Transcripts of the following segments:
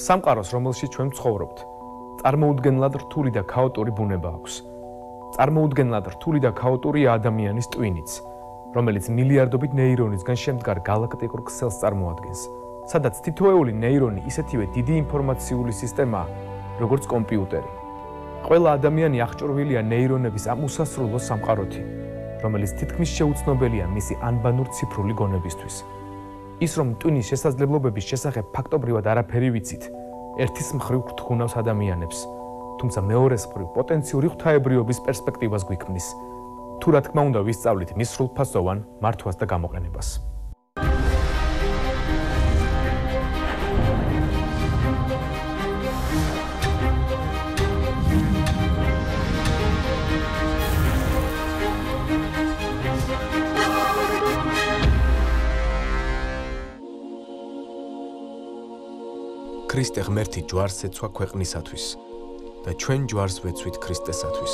სამყაროს, რომელშიც ჩვენ ცხოვრობთ, წარმოუდგენლად რთული და ქაოტური ბუნება აქვს. წარმოუდგენლად რთული და ქაოტურია ადამიანის ტვინიც, რომელიც მილიარდობით ნეირონისგან შემდგარ გალაქტიკურ ქსელს წარმოადგენს, სადაც თითოეული ნეირონი ისეთივე დიდი ინფორმაციული სისტემაა, როგორც კომპიუტერი. ყველა ადამიანი აღჭურვილია ნეირონების ამ უსასრულო სამყაროთი, რომელიც თითქმის შეუცნობელია მისი ანბანურ ციფრული გონებისთვის. ის რომ ტვინის შესაძლებლობების შესახებ ფაქტობრივად არაფერი ვიცით, ერთის მხრივ გრთქუნავს ადამიანებს, თუმცა მეორეს მხრივ პოტენციური ღვთაებრიობის პერსპექტივას გვიქმნის, თუ რა თქმა უნდა ვისწავლით მის სრულფასოვან მართვას და გამოყენებას. ქრისტე ღმერთი ჯვარს ეცვა ქვეყნისათვის და ჩვენ ჯვარს ვეცვით ქრისტესათვის.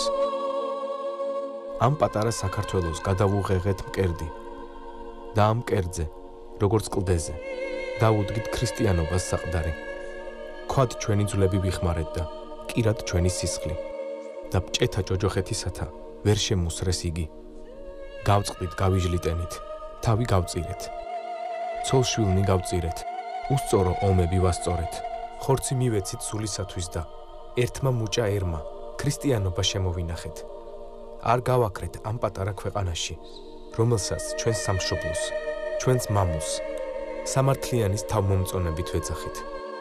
ამ პატარა საქართველოს გადავუღեղეთ მკერდი და ამ მკერდზე, როგორც კლდეზე, დავუდგით ქრისტიანობას საყდარი. ქვად ჩვენი ძვლები ვიხმარეთ და კირად ჩვენი სისხლი და ბჭეთა ჯოჯოხეთისათა ვერ შემუსრეს იგი. გავწყდით, გავიჟლიტენით, თავი გავწირეთ. ცოლშვილნი გავწირეთ, უსწორო ომები ვასწორეთ. ხორცი მივეცით სულისათვის და ერთმა მუჭა ერმა ქრისტიანობა შემოვინახეთ. არ გავაქრეთ ამ პატარა ქვეყანაში, რომელსაც ჩვენს სამშობლოს, ჩვენს მამულს, სამართლიანის თავმომწონებით ვეძახით.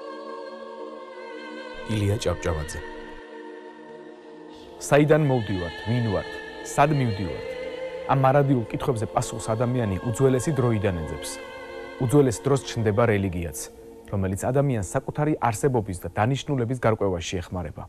ილია ჭავჭავაძე. საიდან მოვდივართ, ვინ ვართ, სად მივდივართ? ამ მარადილ კითხვებზე პასუხს ადამიანი უძველესი დროიდან ეძებს. უძველეს დროს ჩნდება რელიგიაც, რომელიც ადამიანს საკუთარი არსებობის და დანიშნულების გარკვევაში ეხმარება.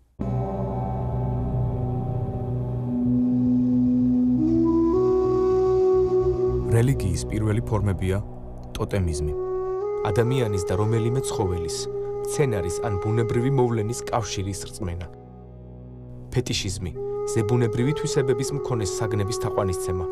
რელიგიის პირველი ფორმებია ტოტემიზმი, ადამიანის და რომელიმე ცხოველის, მცენარის ან ბუნებრივი მოვლენის კავშირის რწმენა. ფეტიშიზმი, ზებუნებრივი თვისებების მქონე საგნების თაყვანისცემა.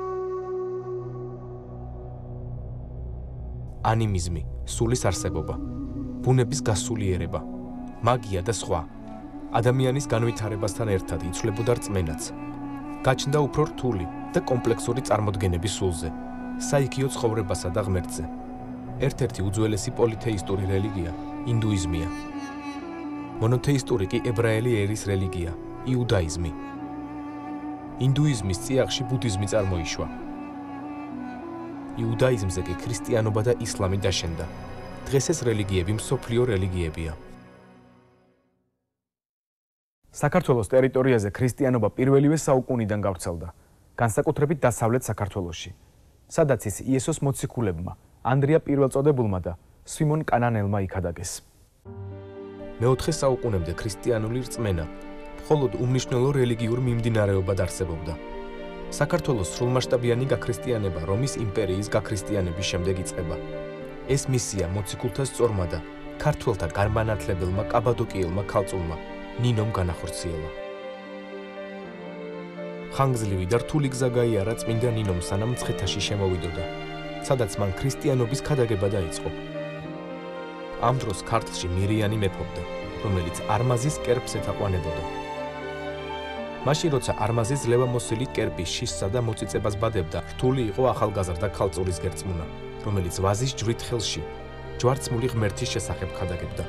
ანიმიზმი, სულის არსებობა, ბუნების გასულიერება, მაგია და სხვა. ადამიანის განვითარებასთან ერთად იცვლებოდა რწმენაც. გაჩნდა უფრო რთული და კომპლექსური წარმოდგენები სულზე, საიქიო ცხოვრებასა და ღმერთზე. ერთ-ერთი უძველესი პოლითეისტური რელიგია ინდუიზმია. მონოთეისტური კი ებრაელი ერის რელიგია იუდაიზმი. ინდუიზმის წიაღში ბუდიზმი წარმოიშვა. იუდაიზმზე კი ქრისტიანობა და ისლამი დაშენდა. დღეს ეს რელიგიები მსოფლიო რელიგიებია. საქართველოს ტერიტორიაზე ქრისტიანობა პირველივე საუკუნიდან გავრცელდა, განსაკუთრებით დასავლეთ საქართველოში, სადაც ის იესოს მოციქულებმა, ანდრია პირველწოდებულმა და სვიმონ კანანელმა იქადაგეს. მეოთხე საუკუნემდე ქრისტიანული რწმენა მხოლოდ უმნიშვნელო რელიგიურ მიმდინარეობად არსებობდა. საქართველოს სრულმასშტაბიანი გაქრისტიანება რომის იმპერიის გაქრისტიანების შემდეგ იწყება. ეს მისია მოციქულთა სწორმა და ქართველთა განმანათლებელმა კაბადოკიელმა ქალწულმა ნინომ განახორციელა. ხანგრძლივი და რთული გზა გაიარა წმინდა ნინომ სანამ მცხეთაში შემოვიდოდა, სადაც მან ქრისტიანობის ქადაგება დაიწყო. ამ დროს ქართლში მირიანი მეფობდა, რომელიც არმაზის კერპს ეთაყვანებოდა. მაშინ როცა არმაზის ძლევამოსილი კერპის შიშსა და მოწიწებას ბადებდა, რთული იყო ახალგაზრდა ქალწულის გერწმუნა, რომელიც ვაზის ჯვრით ხელში ჯვარცმული ღმერთის შესახებ ქადაგებდა.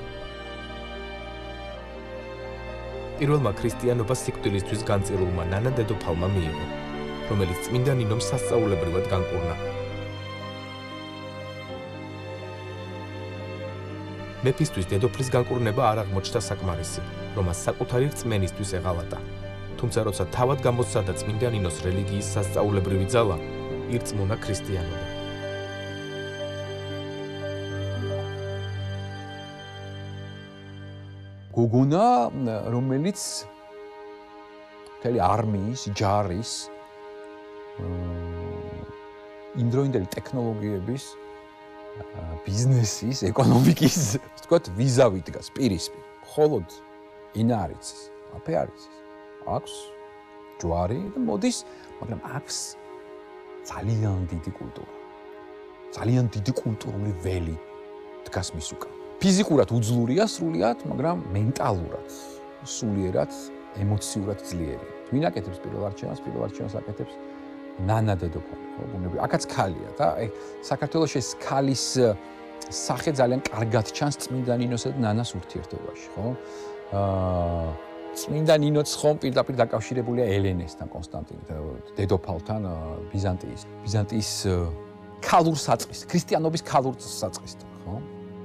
პირველმა ქრისტიანობა სიკვდილისთვის განწირულმა ნანა დედოფალმა მიიღო, რომელიც წმინდა ნინომ სასწაულებრივად განკურნა. მეფისთვის დედოფლის განკურნება არ აღმოჩნდა საკმარისი, რომაც საკუთარი რწმენისთვის ეღალატა. თუმცა როცა თავად გამოსცადა წმინდა ნინოს რელიგიის სასწაულებრივი ძალა, ირწმუნა ქრისტიანობა. გოგონა, რომელიც მთელი არმიის, ჯარის, იმდროინდელი ტექნოლოგიების, ბიზნესის, ეკონომიკის, ვთქვათ, ვიზავით დგას პირისპირ. მხოლოდ ენა არ იცის, აფე არ იცის. აქვს ჯვარი და მოდის, მაგრამ აქვს ძალიან დიდი კულტურა. ძალიან დიდი კულტურული ველი დგას მის უკან. ფიზიკურად უძლურია სრულიად, მაგრამ მენტალურად, სულიერად, ემოციურად ძლიერია. ვინ აკეთებს პირველ არჩევანს აკეთებს ნანა დედოფალი, ხო, ბუნებრივი. აქაც ქალია და აი საქართველოს ეს ქალის სახე ძალიან კარგად ჩანს წმინდა ნინოსა და ნანას ურთიერთობაში, ხო? წმინდა ნინოც ხომ პირდაპირ დაკავშირებულია ელენესთან, კონსტანტინ დედოფალთან, ბიზანტიის ქალურ საწყის, ქრისტიანობის ქალურ საწყისთან, ხო?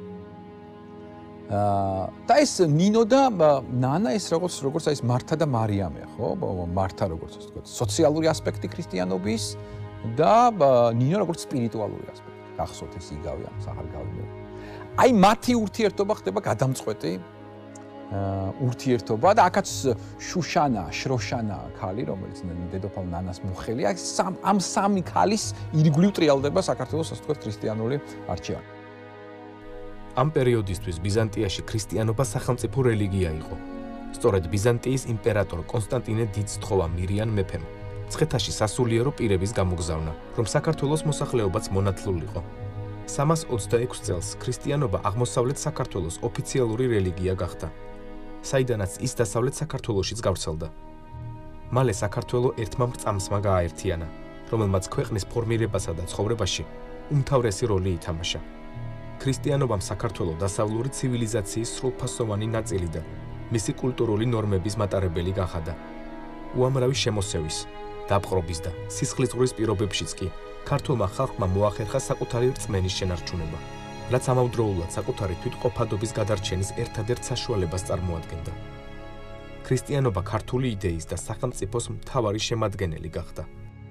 და ეს ნინო და ნანა ეს როგორც ეს მართა და მარიამია, ხო? მართა როგორც ასე ვთქვათ, სოციალური ასპექტი ქრისტიანობის და ნინო როგორც სპირიტუალური ასპექტი. გახსოვთ ეს იგავი ამ სახალგავი. აი მათი ურთიერთობა ხდება გადამწყვეტი ურთიერთობა და აქაც შროშანა ქალი, რომელიც დედოფალ ნანას მოხელია, ამ სამი ქალის ირგვლივ ტრიალდება საქართველოს ასე ვთქვათ ქრისტიანული არჩევანი. ამ პერიოდისთვის ბიზანტიაში ქრისტიანობა სახელმწიფო რელიგია იყო. სწორედ ბიზანტიის იმპერატორ კონსტანტინე დიდს თხოვა მირიან მეფემ მცხეთაში სასულიერო პირების გამოგზავნა, რომ საქართველოს მოსახლეობაც მონათლულიყო. 326 წელს ქრისტიანობა აღმოსავლეთ საქართველოს ოფიციალური რელიგია გახდა, საიდანაც ის დასავლეთ საქართველოშიც გავრცელდა. მალე საქართველო ერთმა მრწამსმა გააერთიანა, რომელმაც ქვეყნის ფორმირებასა და ცხოვრებაში უმთავრესი როლი ითამაშა. ქრისტიანობამ საქართველო დასავლური ცივილიზაციის სრულფასოვანი ნაწილი და მისი კულტურული ნორმების მატარებელი გახადა. უამრავი შემოსევის, დაპყრობის და სისხლისღვრიის პირობებშიც კი ქართულმა ხალხმა მოახერხა საკუთარი რწმენის შენარჩუნება, რაც ამავდროულად საკუთარი თვითყოფადობის გადარჩენის ერთადერთ საშუალებას წარმოადგენდა. ქრისტიანობა ქართული იდეის და სახელმწიფოს მთავარი შემადგენელი გახდა.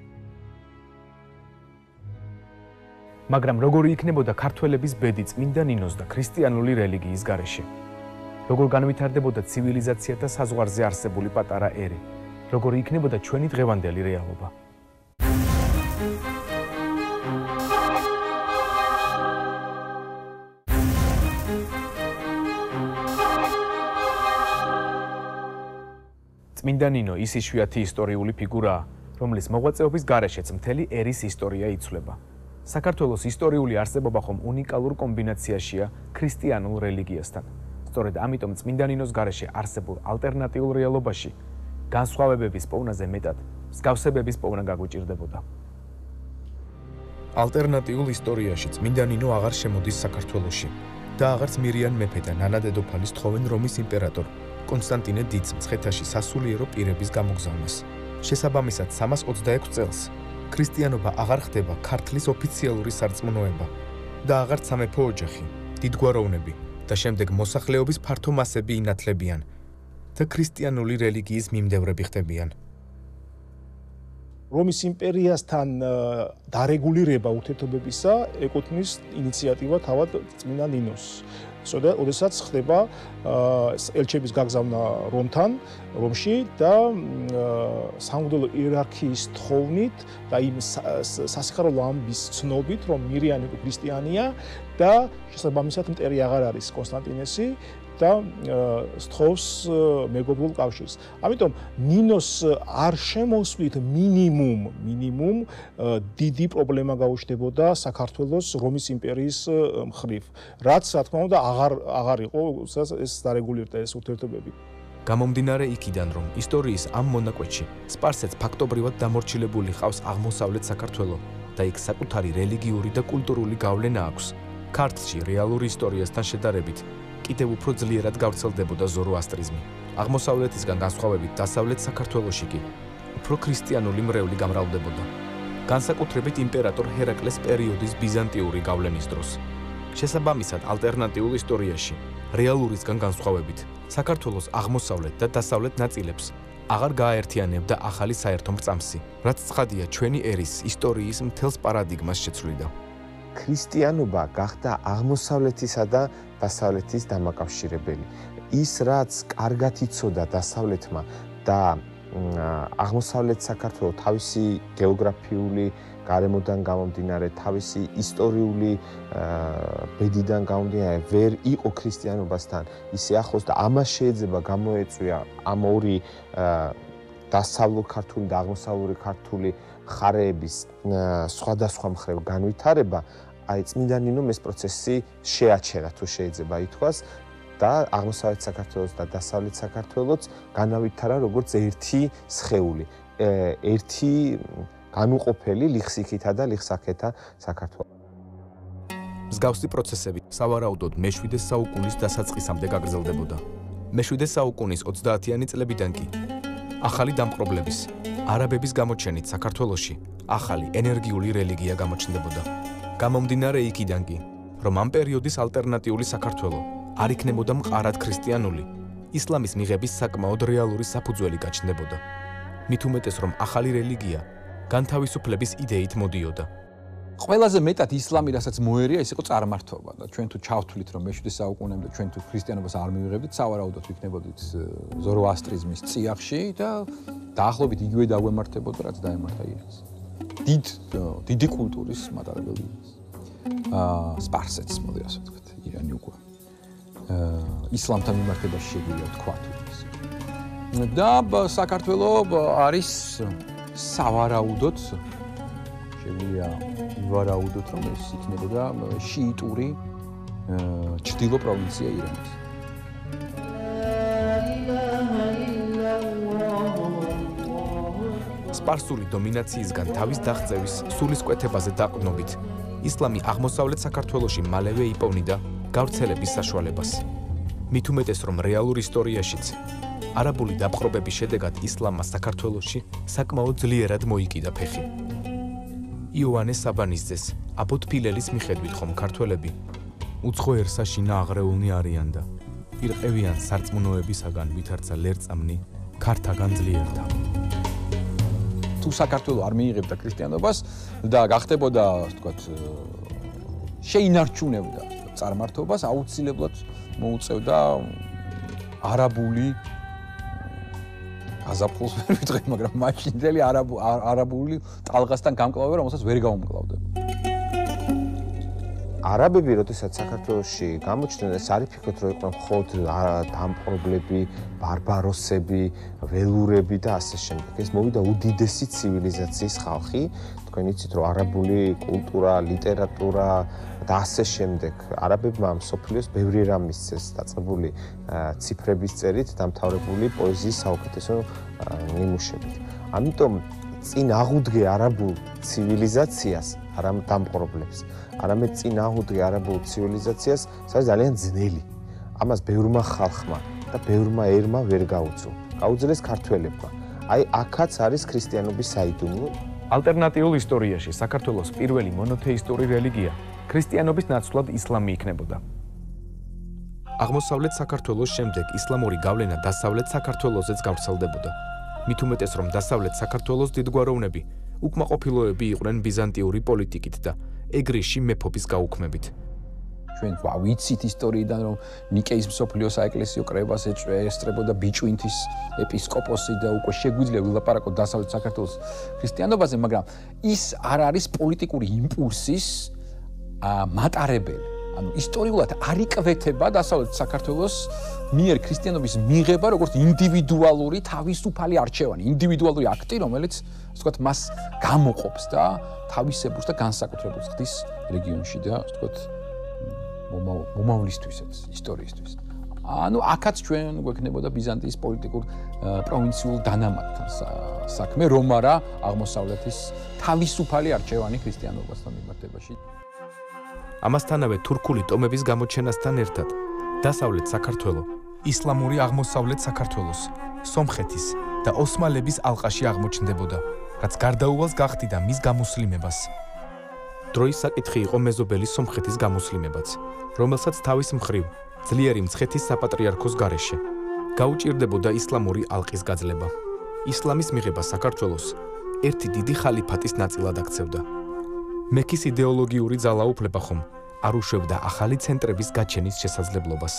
მაგრამ როგორი იქნებოდა ქართველების ბედი წმინდა ნინოს და ქრისტიანული რელიგიის გარეშე? როგორ განვითარდებოდა ცივილიზაცია და საზღვარზე არსებული პატარა ერი? როგორი იქნებოდა ჩვენი დღევანდელი რეალობა? წმინდა ნინო ის იშვიათი ისტორიული ფიგურაა, რომლის მოღვაწეობის გარეშეც მთელი ერის ისტორია იცვლება. საქართველოს ისტორიული არსებობა ხომ უნიკალურ კომბინაციაშია ქრისტიანულ რელიგიასთან. სწორედ ამიტომ წმინდა ნინოს გარეშე არსებულ ალტერნატიულ რეალობაში განსხვავებების პოვნაზე მეტად მსგავსებების პოვნა გაგვიჭირდებოდა. ალტერნატიულ ისტორიაში წმინდა ნინო აღარ შემოდის საქართველოში და აღარც მირიან მეფე და ნანა დედოფალის თხოვენ რომის იმპერატორ კონსტანტინე დიდს მცხეთაში სასულიერო პირების გამოგზავნას. შესაბამისად 326 წელს ქრისტიანობა აღარ ხდება ქართლის ოფიციალური სარწმუნოება და აღარც სამეფო ოჯახი, დიდგვაროვნები და შემდეგ მოსახლეობის ფართო მასები ინათლებიან და ქრისტიანული რელიგიის მიმდევრები ხდებიან. რომის იმპერიასთან დარეგულირება ურთიერთობებისა ეკუთვნის ინიციატივა თავად წმინდა ნინოს. ოდესაც ხდება ელჩების გაგზავნა რომში და სამღვდელო იერარქიის თხოვნით და იმ სასიხარულო ამბის ცნობით, რომ მირიანი ქრისტიანია და შესაბამისად მტერი აღარ არის კონსტანტინესი და სთხოვს მეგობრულ კავშირს. ამიტომ ნინოს არ შემოსვლით მინიმუმ დიდი პრობლემა გაუჩნდებოდა საქართველოს რომის იმპერიის მხრივ, რაც რა თქმა უნდა აღარ იყო ეს დარეგულირდა ეს ურთიერთობები. გამომდინარე იქიდან, რომ ისტორიის ამ მონაკვეთში სპარსეთს ფაქტობრივად დამორჩილებული ყავს აღმოსავლეთ საქართველო და იქ საკუთარი რელიგიური და კულტურული გავლენა აქვს, ქართლში რეალური ისტორიასთან შედარებით კიდევ უფრო ძლიერად გავრცელდებოდა ზოროასტრიზმი. აღმოსავლეთისგან განსხვავებით დასავლეთ საქართველოში კი უფრო ქრისტიანული მრევლი გამრავლდებოდა. განსაკუთრებით იმპერატორ ჰერაკლეს პერიოდის ბიზანტიური გავლენის დროს. შესაბამისად ალტერნატიულ ისტორიაში რეალურისგან განსხვავებით საქართველოს აღმოსავლეთ და დასავლეთ ნაწილებს აღარ გააერთიანებდა ახალი საერთო მრწამსი, რაც ცხადია ჩვენი ერის ისტორიის მთელს პარადიგმას შეცვლიდა. ქრისტიანობა გახდა აღმოსავლეთისა და დასავლეთის დამაკავშირებელი. ის რაც კარგად იცოდა დასავლეთმა და აღმოსავლეთ საქართველოს თავისი გეოგრაფიული გარემოდან გამომდინარე, თავისი ისტორიული ბედიდან გამომდინარე, ვერ იყო ქრისტიანობასთან ისე ახლოს და ამას შეიძლება გამოეწვია ამ ორი დასავლური ქართული და აღმოსავლური ქართული ხარეების სხვადასხვა მხრივ განვითარება, აი წმინდა ნინომ ეს პროცესი შეაჩერა თუ შეიძლება ითქვას და აღმოსავლეთ საქართველოს და დასავლეთ საქართველოს განავითარა როგორც ერთი სხეული, ერთი განუყოფელი ლიხსიქითა და ლიხსაქეთა საქართველო. მსგავსი პროცესები სავარაუდოდ მე-7 საუკუნის დასაწყისამდე გაგრძელდებოდა. მე-7 საუკუნის 30-იანი წლებიდან კი ახალი დამპყრობლების, არაბების გამოჩენით საქართველოში ახალი ენერგიული რელიგია გამოჩნდებოდა. გამომდინარე იქიდან კი, რომ ამ პერიოდის ალტერნატიული საქართველო არ იქნებოდა მყარად ქრისტიანული, ისლამის მიღების საკმაოდ რეალური საფუძველი გაჩნდებოდა. მით უმეტეს, რომ ახალი რელიგია განთავისუფლების იდეით მოდიოდა. ყველაზე მეტად ისლამი, რასაც მოერია, ის იყო წარმართობა და ჩვენ თუ ჩავთვლით, რომ მე-7 საუკუნემდე ჩვენ თუ ქრისტიანობას არ მივიღებდით, სავარაუდოდ ვიქნებოდით ზოროასტრიზმის წიაღში და დაახლოებით იგივე დაგვემართებოდა, რაც დაემართა ირანს. დიდი კულტურის მატარებელი ირანს. სპარსეთს, მოდი ასე ვთქვათ, ირანი უკვე. ისლამთან მიმართებაში შეგვიძლია ვთქვათ. და საქართველოს არის სავარაუდოდ შეგვიძლია ვარაუდოთ, რომ ეს იქნებოდა შიიტური ჩრდილო პროვინცია ირანის. სპარსული დომინაციისგან თავის დაღწევის სულისკვეთებაზე დაყრდნობით, ისლამი აღმოსავლეთ საქართველოში მალევე იპოვნიდა გავრცელების საშუალებას. მით უმეტეს, რომ რეალურ ისტორიაშიც არაბული დაპყრობების შედეგად ისლამმა საქართველოში საკმაოდ ძლიერად მოიკიდა ფეხი. იოანე საბანისძეს, აბოთფილელის მიხედვით ხომ ქართველები უცხოერსაშინა აღრეულნი არიან და ირყევიან სარწმუნოებისაგან ვითარცა ლერწამნი ქართაგან ძლიერდა. თუ საქართველო არ მიიღებდა ქრისტიანობას და გახდებოდა, ასე ვთქვათ, შეინარჩუნებდა წარმართობას, აუცილებლად მოუწევდა არაბული გაზაფხულს ვერ ვიტყვი, მაგრამ მაშინდელი არაბული ტალღასთან გამკლავება, რომელსაც ვერ გაუმკლავდება. არაბები, როდესაც საქართველოში გამოჩნდნენ, ეს არ იფიქროთ, რომ იყვნენ მხოლოდ დამპყრობლები, ბარბაროსები, ველურები და ასე შემდეგ. ეს მოვიდა უდიდესი ცივილიზაციის ხალხი. თქვენ იცით, რომ არაბული კულტურა, ლიტერატურა და ასე შემდეგ. არაბებმა მსოფლიოს ბევრი რამ მისცეს დაწყებული ციფრების წერით, დამთავრებული პოეზიის საუკეთესო ნიმუშებით. ამიტომ წინ აღუდგე არაბულ ცივილიზაციას, არა დამპყრობლებს. არამედ წინ აღუდგე არაბულ ცივილიზაციას, სადაც ძალიან ძნელი. ამას ბევრმა ხალხმა და ბევრმა ერმა ვერ გაუძლო. გაუძლეს ქართველებმა. აი, აქაც არის ქრისტიანობის საიდუმლო. ალტერნატიულ ისტორიაში საქართველოს პირველი მონოთეისტური რელიგია ქრისტიანობის ნაცვლად ისლამი იქნებოდა. აღმოსავლეთ საქართველოს შემდეგ ისლამური გავლენა დასავლეთ საქართველოსზეც გავრცელდებოდა. მით უმეტეს, რომ დასავლეთ საქართველოს დიდგვაროვნები უკმაყოფილოები იყვნენ ბიზანტიური პოლიტიკით და ეგრისში მეფობის გაუქმებით. ჩვენ ვიცით ისტორიიდან, რომ ნიკეის მსოფლიო საეკლესიო კრებას ესწრებოდა ბიჭვინთის ეპისკოპოსი და უკვე შეგვიძლია ვილაპარაკოთ დასავლეთ საქართველოს ქრისტიანობაზე, მაგრამ ის არ არის პოლიტიკური იმპულსის მატარებელი. ანუ ისტორიულად არ იკვეთება დასავლეთ საქართველოს მიერ ქრისტიანობის მიღება როგორც ინდივიდუალური თავისუფალი არჩევანი, ინდივიდუალური აქტი, რომელიც ასე ვთქვათ, მას გამოყოფს და თავისებურს და განსაკუთრებულს ხდის რეგიონში და ასე ვთქვათ, მომავლისთვისაც, ისტორიისთვის. ანუ აქაც ჩვენ გვექნებოდა ბიზანტიის პოლიტიკურ პროვინციულ დანამატთან საქმე, რომ არა აღმოსავლეთის თავისუფალი არჩევანი ქრისტიანობასთან მიმართებაში. ამასთანავე თურქული ტომების გამოჩენასთან ერთად დასავლეთ საქართველო ისლამური აღმოსავლეთ საქართველოს, სომხეთის და ოსმალების ალყაში აღმოჩნდებოდა, რაც გარდაუვალს გახდიდა მის გამუსლიმებას. დროის საკითხი იყო მეზობელი სომხეთის გამუსლიმებაც, რომელსაც თავის მხრივ ძლიერი მცხეთის საპატრიარქოს გარეშე გაუჭირდებოდა ისლამური ალყის გაძლება. ისლამის მიღება საქართველოს ერთი დიდი ხალიფატის ნაწილად აქცევდა. მექის იდეოლოგიური ძალაუფლება ხომ არ უშვებდა ახალი ცენტრების გაჩენის შესაძლებლობას.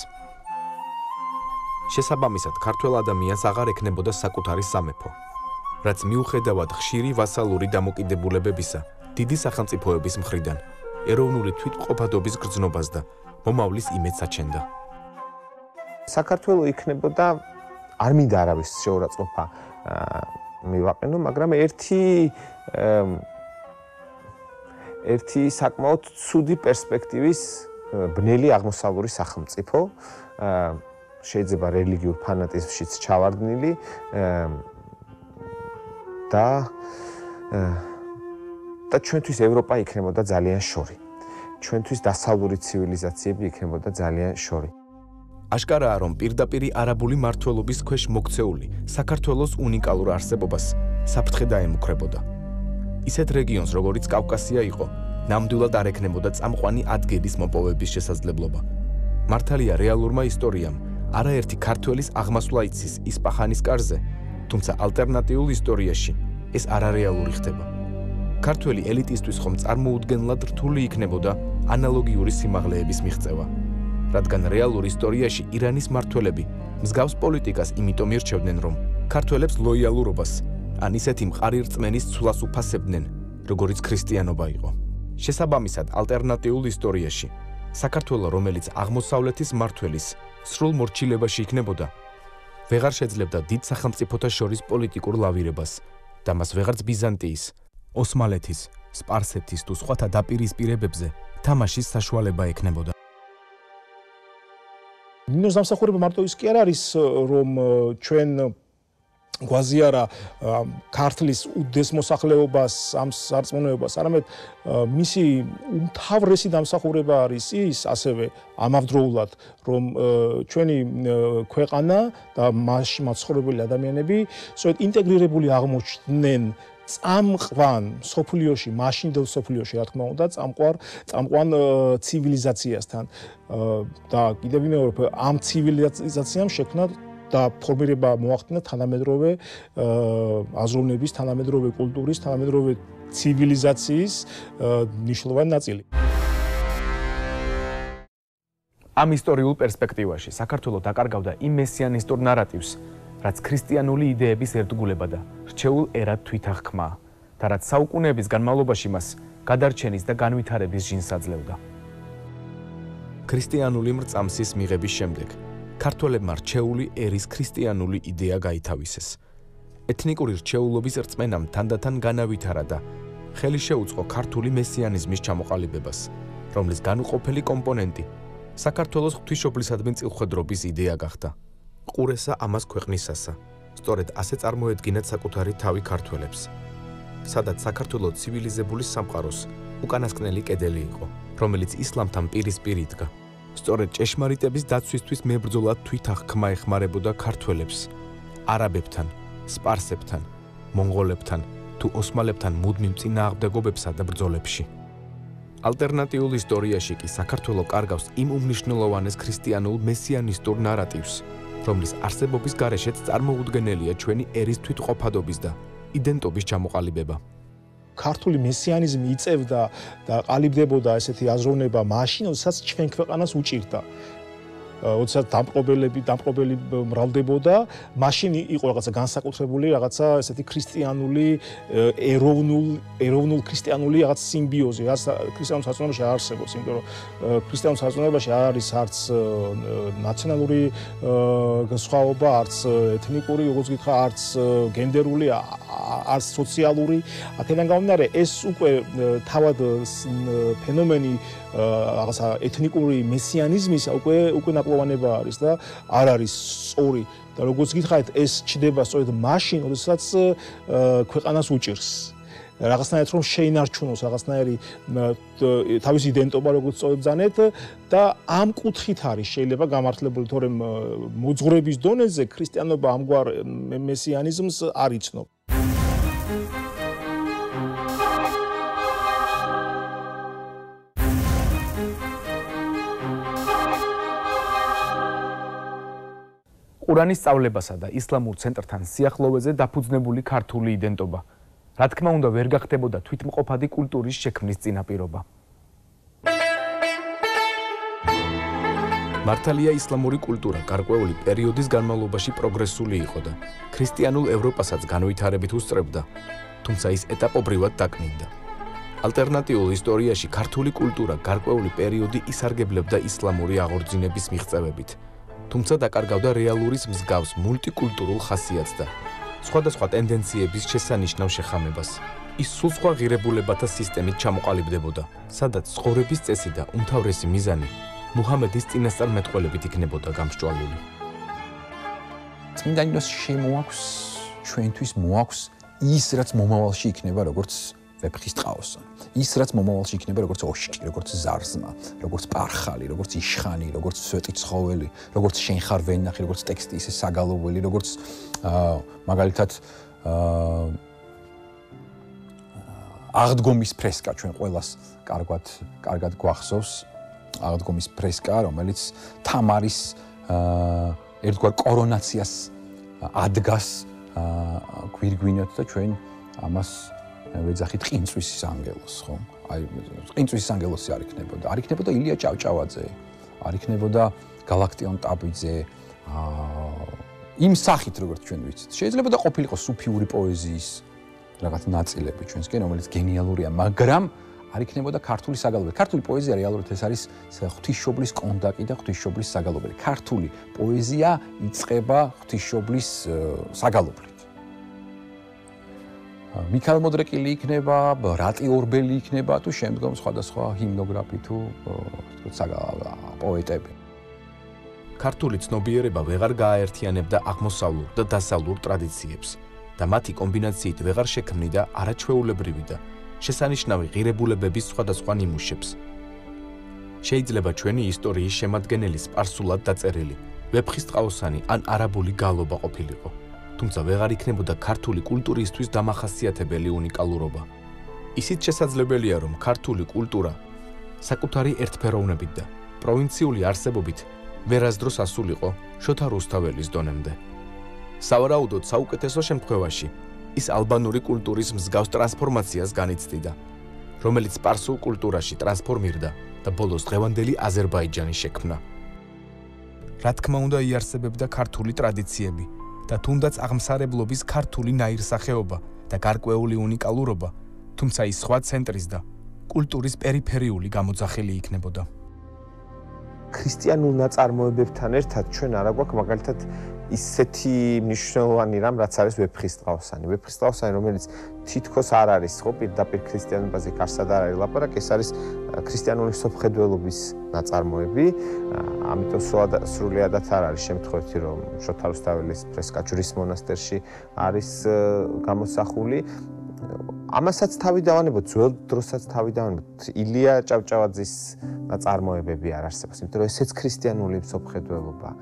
შესაბამისად, ქართველ ადამიანს აღარ ექნებოდა საკუთარი სამეფო, რაც მიუხედავად ხშირი ვასალური დამოკიდებულებებისა დიდი სახელმწიფოების მხრიდან ეროვნული თვითმყოფადობის გრძნობას და მომავლის იმედს აჩენდა. საქართველო იქნებოდა არ მინდა არავის შეურაცხყოფა მივაყენო, მაგრამ ერთი ერთი საკმაოდ ცუდი პერსპექტივის ბნელი აღმოსავლური სახელმწიფო, შეიძლება რელიგიურ ფანატიზმშიც ჩავარდნილი და ჩვენთვის ევროპა იქნებოდა ძალიან შორი. ჩვენთვის დასავლური ცივილიზაციები იქნებოდა ძალიან შორი. აშკარაა, რომ პირდაპირი არაბული მმართველობის ქვეშ მოქცეული საქართველოს უნიკალურ არსებობას საფრთხე დაემუქრებოდა. ისეთ რეგიონს, როგორიც კავკასია იყო, ნამდვილად არ ექნებოდა წამყვანი ადგილის მოპოვების შესაძლებლობა. მართალია რეალურმა ისტორიამ არაერთი ქართველის აღმასვლა იცის ისპაჰანის კარზე, თუმცა ალტერნატიულ ისტორიაში ეს არარეალური ხდება. ქართველი ელიტისთვის ხომ წარმოუდგენლად რთული იქნებოდა ანალოგიური სიმაღლეების მიღწევა, რადგან რეალურ ისტორიაში ირანის მმართველები მსგავს პოლიტიკას იმიტომ ირჩევდნენ, რომ ქართველებს ლოიალურობას ან ისეთი მყარი რწმენის ცვლას უფასებდნენ, როგორიც ქრისტიანობა იყო. შესაბამისად, ალტერნატიულ ისტორიაში საქართველო, რომელიც აღმოსავლეთის მმართველის სრულ მორჩილებაში იქნებოდა, ვეღარ შეძლებდა დიდ სახელმწიფოთა შორის პოლიტიკურ ლავირებას და მას ვეღარც ბიზანტიის, ოსმალეთის, სპარსეთის თუ სხვათა დაპირისპირებებზე თამაშის საშუალება ექნებოდა. ნინოს დამსახურება მარტო ის კი არ არის, რომ ჩვენ გვაზიარა ქართლის უდიდეს მოსახლეობას, ამ სარწმუნოებას, არამედ მისი უმთავრესი დამსახურება არის ის, ასევე ამავდროულად, რომ ჩვენი ქვეყანა და მასში მაცხოვრებელი ადამიანები სწორედ ინტეგრირებული აღმოჩნდნენ წამყვან სოფლიოში, მაშინდელ სოფლიოში, რა თქმა უნდა, წამყვან ცივილიზაციასთან და კიდევ ვიმეორებ, ამ ცივილიზაციამ შექმნა და ფორმირება მოახდინა თანამედროვე აზროვნების, თანამედროვე კულტურის, თანამედროვე ცივილიზაციის მნიშვნელოვანი ნაწილი. ამ ისტორიულ პერსპექტივაში საქართველო დაკარგავდა იმ მესიანისტურ ნარატივს, რაც ქრისტიანული იდეების ერთგულება და რჩეულ ერად თვითაღქმაა და რაც საუკუნეების განმავლობაში მას გადარჩენის და განვითარების ჟინს აძლევდა. ქრისტიანული მრწამსის მიღების შემდეგ ქართველებმა რჩეული ერის ქრისტიანული იდეა გაითავისეს. ეთნიკური რჩეულობის რწმენამ თანდათან განავითარა და ხელი შეუწყო ქართული მესიანიზმის ჩამოყალიბებას, რომლის განუყოფელი კომპონენტი საქართველოს ღვთისმშობლისადმი წილხვედრობის იდეა გახდა. ყურესა ამას ქვეყნისასა, სწორედ ასე წარმოედგინათ საკუთარი თავი ქართველებს, სადაც საქართველოს ცივილიზებული სამყაროს უკანასკნელი კედელი იყო, რომელიც ისლამთან პირისპირ იდგა. სწორედ ჭეშმარიტების დაცვისთვის მებრძოლად თვითაღქმა ეხმარებოდა ქართველებს, არაბებთან, სპარსებთან, მონღოლებთან თუ ოსმალებთან მუდმივ წინააღმდეგობებსა და ბრძოლებში. ალტერნატიულ ისტორიაში კი საქართველო კარგავს იმ უმნიშვნელოვანეს ქრისტიანულ მესიანისტურ ნარატივს, რომლის არსებობის გარეშეც წარმოუდგენელია ჩვენი ერის თვითყოფადობის და იდენტობის ჩამოყალიბება. ქართული მესიანიზმი იწევდა და ყალიბდებოდა ესეთი აზროვნება მაშინ, როდესაც ჩვენ ქვეყანას უჭირდა. როდესაც დამპყრობელი მრავლდებოდა, მაშინ იყო რაღაცა განსაკუთრებული, რაღაცა ესეთი ქრისტიანული, ეროვნულ ქრისტიანული რაღაც სიმბიოზი, რაც ქრისტიანულ სარწმუნოებაში არ არსებობს, იმიტომ რომ ქრისტიანულ სარწმუნოებაში არ არის არც ნაციონალური სხვაობა, არც ეთნიკური, როგორც გითხრა, არც გენდერული, არც სოციალური. აქედან გამომდინარე, ეს უკვე თავად ფენომენი რაღაცა ეთნიკური მესიანიზმის უკვე ნაკლოვანება არის და არ არის სწორი და როგორც გითხარით, ეს ჩდება სწორედ მაშინ, როდესაც ქვეყანას უჭირს. რაღაცნაირად რომ შეინარჩუნოს რაღაცნაირი თავის იდენტობა, როგორც წოდბძანეთ და ამ კუთხით არის შეიძლება გამართლებული, თორემ მოძღვრების დონეზე ქრისტიანობა ამგვარ მესიანიზმს არ იცნობს. ყურანის სწავლებასა და ისლამურ ცენტრთან სიახლოვეზე დაფუძნებული ქართული იდენტობა, რა თქმა უნდა, ვერ გახდებოდა თვითმყოფადი კულტურის შექმნის წინაპირობა. მართალია ისლამური კულტურა გარკვეული პერიოდის განმავლობაში პროგრესული იყო და ქრისტიანულ ევროპასაც განვითარებით უსწრებდა, თუმცა ის ეტაპობრივად დაკნინდა. ალტერნატიულ ისტორიაში ქართული კულტურა გარკვეული პერიოდი ისარგებლებდა ისლამური აღორძინების მიღწევებით, თუმცა დაკარგავდა რეალურის მსგავს მულტიკულტურულ ხასიათს და სხვადასხვა ტენდენციების შესანიშნავ შეხამებას. ის სულ სხვა ღირებულებათა სისტემით ჩამოყალიბდებოდა, სადაც ცხოვრების წესი და უმთავრესი მიზანი მუჰამედის წინასწარმეტყველებით იქნებოდა გამსჭვალული. წმინდა ნინოს შემოაქვს ჩვენთვის მოაქვს ის რაც მომავალში იქნება როგორც ვეფხისტყაოსანი. ის რაც მომავალში იქნება როგორც ოშკი, როგორც ზარზმა, როგორც პარხალი, როგორც იშხანი, როგორც სვეტი ცხოველი, როგორც შენ ხარ ვენახი, როგორც ტექსტი ისე საგალობელი, როგორც მაგალითად აღდგომის ფრესკა ჩვენ ყველას კარგად გვახსოვს. აღდგომის ფრესკა, რომელიც თამარის ერთგვარ კორონაციას ადგას გვირგვინოთ და ჩვენ ამას ვეძახით ყინწვის ანგელოს, ხო? აი ყინწვის ანგელოსი არ იქნებოდა. არ იქნებოდა ილია ჭავჭავაძე, არ იქნებოდა გალაქტიონ ტაბიძე, იმ სახით როგორც ჩვენ ვიცით. შეიძლება და ყოფილიყო სუფიური პოეზიის რაღაც ნაწილები ჩვენსკენ, რომელიც გენიალურია, მაგრამ არ იქნებოდა ქართული საგალობელი. ქართული პოეზია რეალურად ეს არის ღვთისმშობლის კონდაკი და ღვთისმშობლის საგალობელი. ქართული პოეზია იწყება ღვთისმშობლის საგალობლით. მიქაელ მოდრეკილი იქნება, რატი ორბელი იქნება თუ შემდგომ სხვადასხვა ჰიმნოგრაფი თუ პოეტები. ქართული ცნობიერება ვეღარ გააერთიანებდა აღმოსავლურ და დასავლურ ტრადიციებს და მათი კომბინაციით ვეღარ შექმნიდა არაჩვეულებრივი და შესანიშნავი ღირებულებების სხვადასხვა ნიმუშებს. შეიძლება ჩვენი ისტორიის შემადგენელი სპარსულად დაწერილი, ვეფხისტყაოსანი ან არაბული გალობა ყოფილიყო, თუმცა ვეღარ იქნებოდა ქართული კულტურისთვის დამახასიათებელი უნიკალურობა. ისიც შესაძლებელია, რომ ქართული კულტურა საკუთარი ერთფეროვნებით და პროვინციული არსებობით ვერასდროს ასულიყო შოთა რუსთაველის დონემდე. სავარაუდოდ საუკეთესო შემთხვევაში ის ალბანური კულტურის მსგავს ტრანსფორმაციას განიცდიდა, რომელიც სპარსულ კულტურაში ტრანსფორმირდა და ბოლოს დღევანდელი აზერბაიჯანი შექმნა. რა თქმა უნდა, იარსებებდა ქართული ტრადიციები და თუნდაც აღმსარებლობის ქართული ნაირსახეობა და გარკვეული უნიკალურობა, თუმცა ის სხვა ცენტრის და კულტურის პერიფერიული გამოძახილი იქნებოდა. ქრისტიანულ ნაწარმოებებთან ერთად ჩვენ არა გვაქვს მაგალითად ისეთი მნიშვნელოვანი რამ, რაც არის ვეფხისტყაოსანი. ვეფხისტყაოსანი, რომელიც თითქოს არ არის, ხო, პირდაპირ ქრისტიანობაზე არსად არ არის ლაპარაკი, ეს არის ქრისტიანული სოფხედველობის ნაწარმოები. ამიტომ სრულიადად არ არის შემთხვევით, რომ შოთა რუსთაველის ფრესკა ჯვრის მონასტერში არის გამოსახული. ამასაც თავი დავანებოთ, ძველ დროსაც თავი დავანებოთ. ილია ჭავჭავაძის ნაწარმოებები არ არსებობს, იმიტომ რომ ესეც ქრისტიანული მსოფლმხედველობა.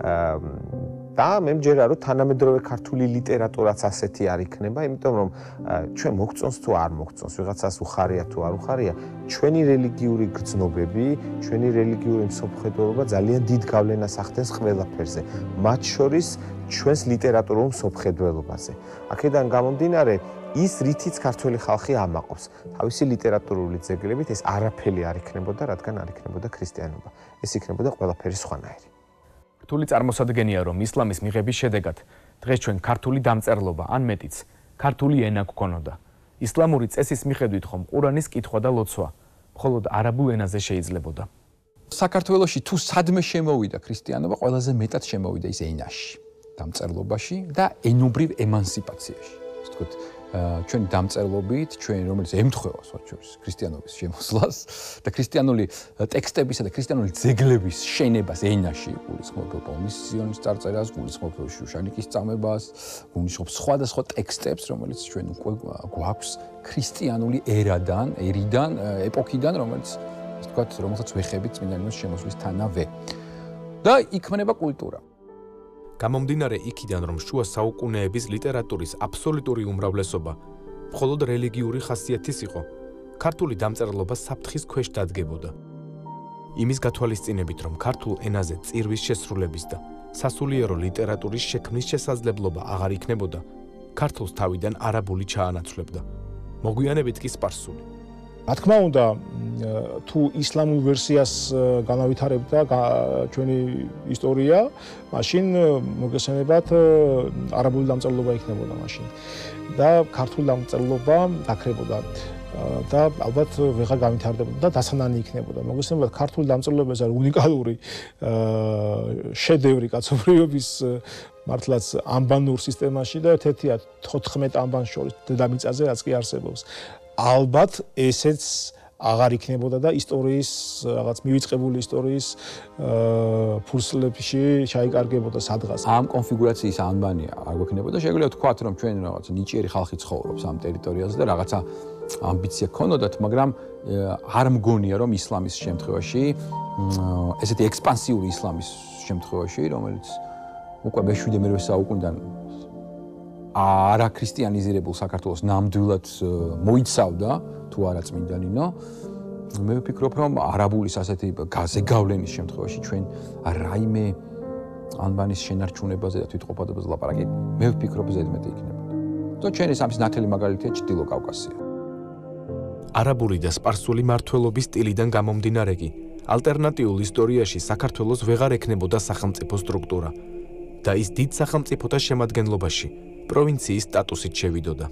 და მე მჯერა, რომ თანამედროვე ქართული ლიტერატურაც ასეთი არ იქნება, იმიტომ რომ ჩვენ მოგწონს თუ არ მოგწონს, ვიღაცას უხარია თუ არ უხარია, ჩვენი რელიგიური გრძნობები, ჩვენი რელიგიური მსოფლმხედველობა ძალიან დიდ გავლენას ახდენს ყველაფერზე, მათ შორის ჩვენს ლიტერატურულ მსოფლმხედველობაზე. აქედან გამომდინარე, ის რითიც ქართველი ხალხი ამაყობს. თავისი ლიტერატურული ძეგლებით ეს არაფერი არ იქნებოდა, რადგან არ იქნებოდა ქრისტიანობა. ეს იქნებოდა ყველაფერი სხვანაირი. რთული წარმოსადგენია, რომ ისლამის მიღების შედეგად დღეს ჩვენ ქართული დამწერლობა ან მეტიც ქართული ენა გვქონოდა. ისლამური წესის მიხედვით ხომ ყურანის კითხვა და ლოცვა მხოლოდ არაბულ ენაზე შეიძლებოდა. საქართველოში თუ სადმე შემოვიდა ქრისტიანობა, ყველაზე მეტად შემოვიდა ის ენაში, დამწერლობაში და ენობრივ ემანსიპაციაში. ასე ვთქვათ, ჩვენი დამწერლობით, ჩვენ რომელიც ემთხვევა სწორედ ქრისტიანობის შემოსვლას და ქრისტიანული ტექსტებისა და ქრისტიანული ძეგლების შენებას ენაში, გულისხმობ პომისიონის წარწერას, გულისხმობ შუშანიკის წამებას, გულისხმობ სხვადასხვა ტექსტებს, რომელიც ჩვენ უკვე გვაქვს ქრისტიანული ერიდან, ეპოქიდან, რომელიც ასე ვთქვათ, რომელსაც ვეხებით წმინდა ნინოს შემოსვლისთანავე. და იქმნება კულტურა. გამომდინარე იქიდან, რომ შუა საუკუნეების ლიტერატურის აბსოლუტური უმრავლესობა მხოლოდ რელიგიური ხასიათის იყო, ქართული დამწერლობა საფრთხის ქვეშ დადგებოდა. იმის გათვალისწინებით, რომ ქართულ ენაზე წირვის შესრულების და სასულიერო ლიტერატურის შექმნის შესაძლებლობა აღარ იქნებოდა, ქართულს თავიდან არაბული ჩაანაცვლებდა, მოგვიანებით კი სპარსული. რა თქმა უნდა, თუ ისლამურ ვერსიას განავითარებდა ჩვენი ისტორია, მაშინ მოგესალმებათ არაბული დამწერლობა იქნებოდა მაშინ და ქართული დამწერლობა დაქრებოდა. და ალბათ ვეღარ განვითარდებოდა და დასანანი იქნებოდა. მოგესალმებით, ქართული დამწერლობა ეს არის უნიკალური შედევრი კაცობრიობის მართლაც ამბანურ სისტემაში და ერთ-ერთია 14 ამბანს შორის დედამიწაზე რაც კი არსებობს. ალბათ ესეც აღარ იქნებოდა და ისტორიის რაღაც მივიწყებული ისტორიის ფურცლებში ჩაიკარგებოდა სადღაც. ამ კონფიგურაციის ანბანი არ გვექნებოდა. შეგვიძლია ვთქვათ, რომ ჩვენ რაღაც ნიჭიერი ხალხი ცხოვრობს ამ ტერიტორიაზე და რაღაცა ამბიცია ქონოდათ, მაგრამ არ მგონია, რომ ისლამის შემთხვევაში, ესეთი ექსპანსიური ისლამის შემთხვევაში, რომელიც უკვე მე-7 საუკუნიდან არაქრისტიანიზირებულ საქართველოს ნამდვილად მოიცავდა თუ არა წმინდა ნინო, მე ვფიქრობ, რომ არაბულის ასეთი გაზეგავლენის შემთხვევაში ჩვენ რაიმე ანბანის შენარჩუნებაზე და თვითყოფადობაზე ლაპარაკი, მე ვფიქრობ ზედმეტი იქნებოდა. და ჩვენი სამის ნათელი მაგალითია ჩრდილო კავკასია. არაბული და სპარსული მმართველობის სტილიდან გამომდინარე კი, ალტერნატიულ ისტორიაში საქართველოს ვეღარ ექნებოდა სახელმწიფო სტრუქტურა და ის დიდ სახელმწიფოთა შემადგენლობაში პროვინციის სტატუსით შევიდოდა.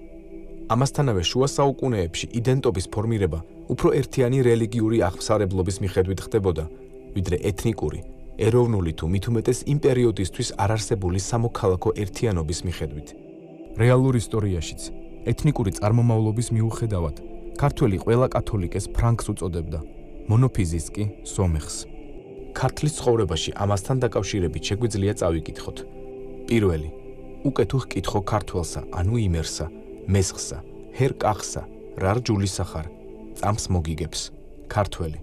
ამასთანავე შუა საუკუნეებში იდენტობის ფორმირება უფრო ერთიანი რელიგიური აღსარებლობის მიხედვით ხდებოდა, ვიდრე ეთნიკური, ეროვნული თუ მით უმეტეს იმ პერიოდისთვის არარსებული სამოქალაქო ერთიანობის მიხედვით. რეალურ ისტორიაშიც ეთნიკური წარმომავლობის მიუხედავად ქართველი ყველა კათოლიკეს ფრანკს უწოდებდა, მონოფიზის კი სომეხს. ქართლის ცხოვრებაში ამასთან დაკავშირებით შეგვიძლია წავიკითხოთ. პირველი, უკეთ უხკითხო ქართველსა, ანუ იმერსა, მესხსა, ჰერკახსა, რა რჯულისა ხარ, წამს მოგიგებს, ქართველი.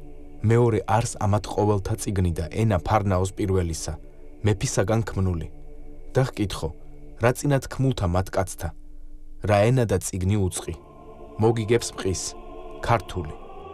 მეორე არს ამათ ყოველთა წიგნი და ენა ფარნაოს პირველისა, მეფისაგან ქმნული. და ჰკითხო, რა წინათ ქმულთა მათ კაცთა, რა ენა და წიგნი უწყი, მოგიგებს მყის, ქართული.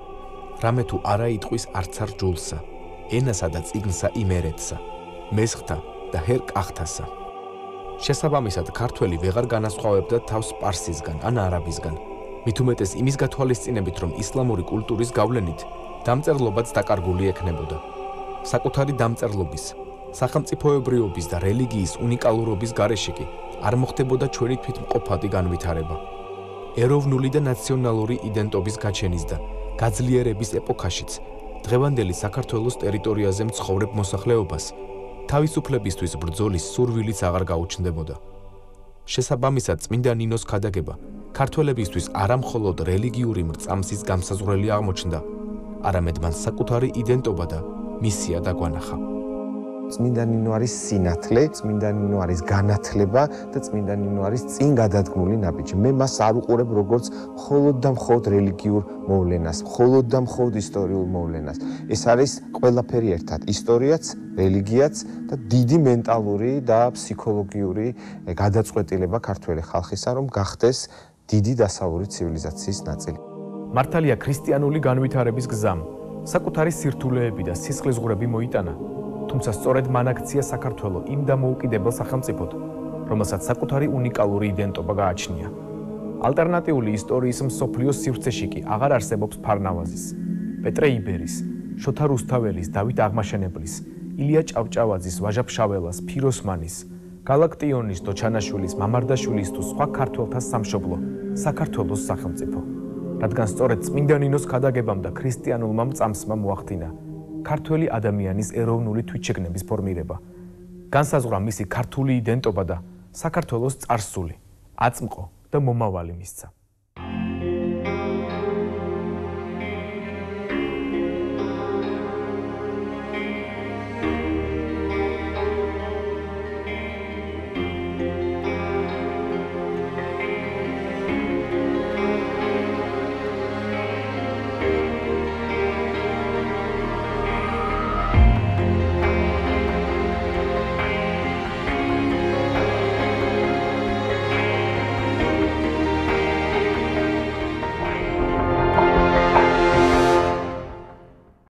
რამე თუ არა იტყვის არცა რჯულსა, ენასა და წიგნსა იმერეთსა, მესხთა და ჰერკახთასა. შესაბამისად, ქართველი ვეღარ განასხვავებდა თავს სპარსისგან ან არაბისგან, მით უმეტეს იმის გათვალისწინებით, რომ ისლამური კულტურის გავლენით დამწერლობაც დაკარგული ექნებოდა. საკუთარი დამწერლობის, სახელმწიფოებრიობის და რელიგიის უნიკალურობის გარეშე კი არ მოხდებოდა ჩვენი თვითმყოფადი განვითარება. ეროვნული და ნაციონალური იდენტობის გაჩენის და გაძლიერების ეპოქაშიც დღევანდელი საქართველოს ტერიტორიაზე მცხოვრებ მოსახლეობას თავისუფლებისთვის ბრძოლის სურვილიც აღარ გაუჩნდებოდა. შესაბამისად, წმინდა ნინოს ქადაგება ქართველებისთვის არა მხოლოდ რელიგიური მრწამსის გამსაზღვრელი აღმოჩნდა, არამედ მან საკუთარი იდენტობა და მისია დაგვანახა. წმინდა ნინო არის სინათლე, წმინდა ნინო არის განათლება და წმინდა ნინო არის წინ გადადგმული ნაბიჯი. მე მას არ უყურებ როგორც მხოლოდ და მხოლოდ რელიგიურ მოვლენას, მხოლოდ და მხოლოდ ისტორიულ მოვლენას. ეს არის ყველაფერი ერთად, ისტორიაც, რელიგიაც და დიდი მენტალური და ფსიქოლოგიური გადაწყვეტილება ქართველი ხალხისა, რომ გახდეს დიდი დასავლური ცივილიზაციის ნაწილი. მართალია ქრისტიანული განვითარების გზამ საკუთარი სირთულეები და სისხლისღვრები მოიტანა, თუმცა სწორედ მან აქცია საქართველო იმ დამოუკიდებელ სახელმწიფოდ, რომელსაც საკუთარი უნიკალური იდენტობა გააჩნია. ალტერნატიული ისტორიის მსოფლიოს სივრცეში კი აღარ არსებობს ფარნავაზის, პეტრე იბერის, შოთა რუსთაველის, დავით აღმაშენებლის, ილია ჭავჭავაძის, ვაჟა ფშაველას, ფიროსმანის, გალაქტიონის, დოჩანაშვილის, მამარდაშვილის თუ სხვა ქართველთა სამშობლო, საქართველოს სახელმწიფო. რადგან სწორედ წმინდა ნინოს ქადაგებამ და ქრისტიანულმა მწამსმა მოახდინა ქართველი ადამიანის ეროვნული თვითშეგნების ფორმირება. განსაზღვრა მისი ქართული იდენტობა და საქართველოს წარსული, აწმყო და მომავალი მისცა.